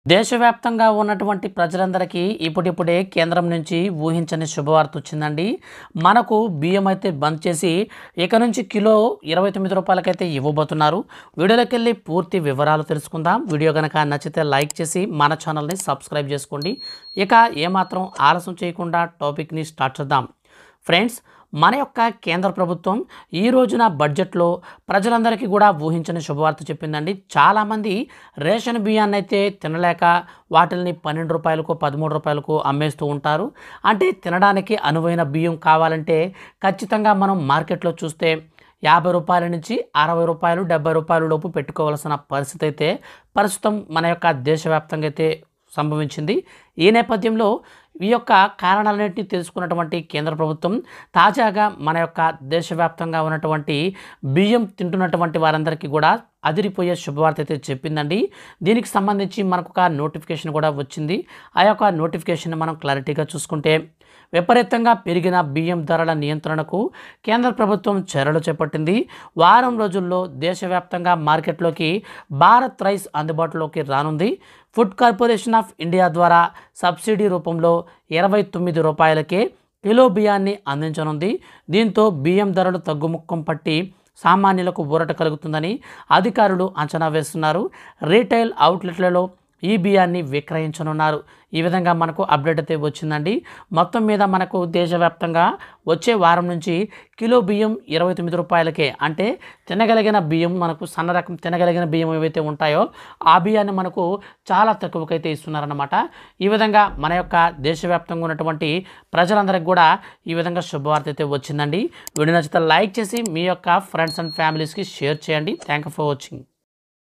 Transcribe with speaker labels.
Speaker 1: దేశవ్యాప్తంగా ఉన్నటువంటి ప్రజలందరికీ ఇప్పుడిప్పుడే కేంద్రం నుంచి ఊహించని శుభవార్త వచ్చిందండి. మనకు బియ్యం అయితే బంద్ చేసి ఇక నుంచి కిలో 29 రూపాయలకైతే ఇవ్వబోతున్నారు. వీడియోలోకెళ్ళి పూర్తి వివరాలు తెలుసుకుందాం. వీడియో కనుక నచ్చితే లైక్ చేసి మన ఛానల్ని సబ్స్క్రైబ్ చేసుకోండి. ఇక ఏమాత్రం ఆలస్యం చేయకుండా టాపిక్ని స్టార్ట్ చేద్దాం. ఫ్రెండ్స్, మన యొక్క కేంద్ర ప్రభుత్వం ఈ రోజున బడ్జెట్లో ప్రజలందరికీ కూడా ఊహించని శుభవార్త చెప్పిందండి. చాలామంది రేషన్ బియ్యాన్ని అయితే తినలేక వాటిని 12 రూపాయలకు 13 రూపాయలకు అమ్మేస్తూ ఉంటారు. అంటే తినడానికి అనువైన బియ్యం కావాలంటే ఖచ్చితంగా మనం మార్కెట్లో చూస్తే 50 రూపాయల నుంచి 60 రూపాయలు 70 రూపాయల లోపు పెట్టుకోవాల్సిన పరిస్థితి అయితే ప్రస్తుతం మన యొక్క దేశవ్యాప్తంగా అయితే సంభవించింది. ఈ నేపథ్యంలో ఈ యొక్క కారణాలన్నింటినీ తెలుసుకున్నటువంటి కేంద్ర ప్రభుత్వం తాజాగా మన యొక్క దేశవ్యాప్తంగా ఉన్నటువంటి బియ్యం తింటున్నటువంటి వారందరికీ కూడా అదిరిపోయే శుభవార్త అయితే చెప్పిందండి. దీనికి సంబంధించి మనకు ఒక నోటిఫికేషన్ కూడా వచ్చింది. ఆ యొక్క నోటిఫికేషన్ మనం క్లారిటీగా చూసుకుంటే, విపరీతంగా పెరిగిన బియ్యం ధరల నియంత్రణకు కేంద్ర ప్రభుత్వం చర్యలు చేపట్టింది. వారం రోజుల్లో దేశవ్యాప్తంగా మార్కెట్లోకి భారత్ రైస్ అందుబాటులోకి రానుంది. ఫుడ్ కార్పొరేషన్ ఆఫ్ ఇండియా ద్వారా సబ్సిడీ రూపంలో 29 రూపాయలకే కిలో బియ్యాన్ని అందించనుంది. దీంతో బియ్యం ధరలు తగ్గుముఖం పట్టి సామాన్యులకు ఊరట కలుగుతుందని అధికారులు అంచనా వేస్తున్నారు. రీటైల్ అవుట్లెట్లలో ఈ బియ్యాన్ని విక్రయించనున్నారు. ఈ విధంగా మనకు అప్డేట్ అయితే వచ్చిందండి. మొత్తం మీద మనకు దేశవ్యాప్తంగా వచ్చే వారం నుంచి కిలో బియ్యం 29 రూపాయలకే, అంటే తినగలిగిన బియ్యం, మనకు సన్న రకం తినగలిగిన బియ్యం ఏవైతే ఉంటాయో ఆ బియ్యాన్ని మనకు చాలా తక్కువకైతే ఇస్తున్నారన్నమాట. ఈ విధంగా మన యొక్క దేశవ్యాప్తంగా ఉన్నటువంటి ప్రజలందరికీ కూడా ఈ విధంగా శుభవార్త అయితే వచ్చిందండి. వీడియో నచ్చితే లైక్ చేసి మీ యొక్క ఫ్రెండ్స్ అండ్ ఫ్యామిలీస్కి షేర్ చేయండి. Thank you for watching.